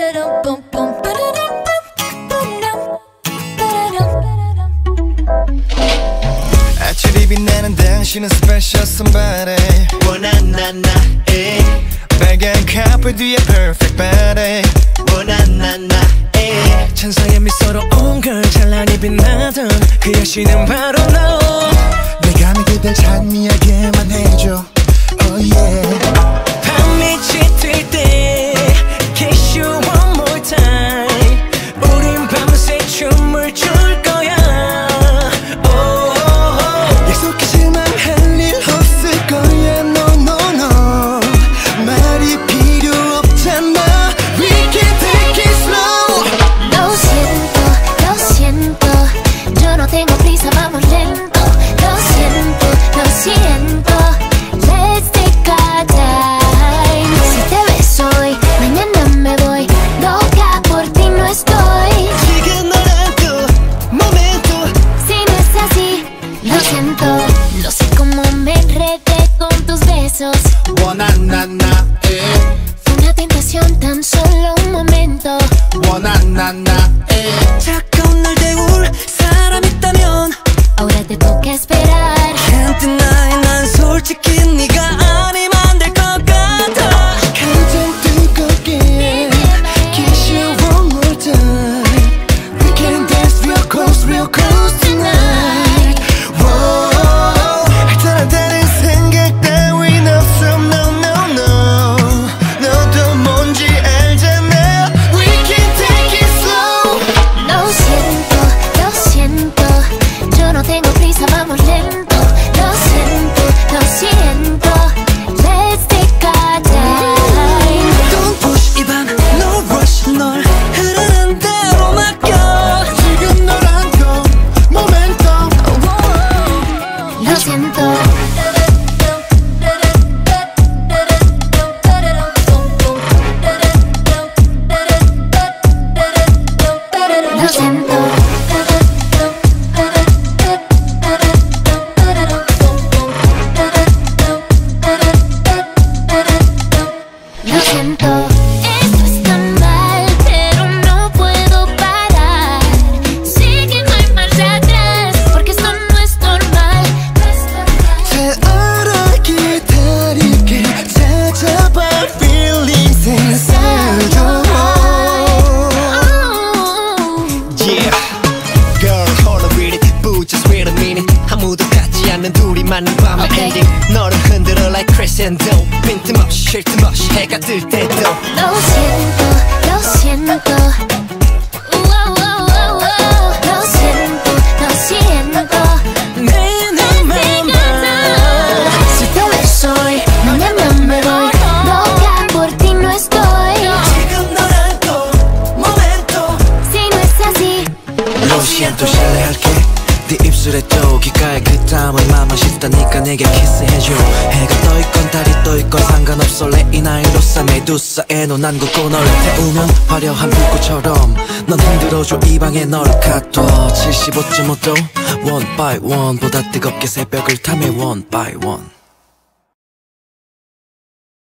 아침이 빛나는 당신은 special somebody 원한 나에 빨간 카페 뒤에 perfect body 원한 나에 천사의 미소로 온 걸 찬란히 빛나던 그 여신은 바로 너 내가 그댈 찬미하게만 해줘 oh yeah 밤이 짙을 때 kiss you one more time 우린 밤새 춤을 출 거야 약속하지만 할 일 없을 거야 no no no 말이 필요 없잖아 we can take it slow Lo siento, yo no tengo prisa, vamos lento. Lo siento, let's take our time. Si te ves hoy, mañana me voy. Loca por ti no estoy. 지금 너랑 또 momento Si no es así, lo siento. No sé cómo me enredé con tus besos. 원한 나에 Fue una tentación, tan solo un momento. 원한 나에 차가운 날 데울 사람 있다면 Ahora te toca esperar. Can't deny 난 솔직히 네가 아니면 안 될 것 같아 가장 뜨겁게 kiss you one more time we can dance real close tonight Whoa 다른 생각 따윈 없어 no no no 너도 뭔지 알잖아 we can take it slow Lo siento, yo no tengo prisa, vamos lento. Lo siento, let's take our time. Don't push 이반 no rush 널 흐르는 대로 맡겨 지금 너랑 또 momentum Lo siento. Lo siento. Lo siento, esto está mal, pero no puedo parar. Sé que no hay marcha atrás, porque esto no es normal. 잘 알아 기다릴게 찾아봐 feelings inside you Yeah Girl hold a minute but just wait a minute 아무도 같지 않는 둘이만의 밤의 Okay. 엔딩 너를 흔들어 like crescendo 빈틈없이 쉴 틈 없이 해가 뜰 때도 Lo siento. Lo siento. 내 눈만 봐 Si te ves hoy, mañana me voy. Loca por ti no estoy. 지금 너랑 또 momento Si no es así, Lo siento 실례할게 네 입술에 또 귓가에 그 땀을 마마 싶다니까 내게 키스해줘 해가 떠있건 달이 떠있건 상관없어 레이 나이로서 메두사에 눈 안 굽고 널 태우면 화려한 불꽃처럼 넌 흔들어줘 이 방에 널 가둬 75.5도 one by one 보다 뜨겁게 새벽을 탐해 one by one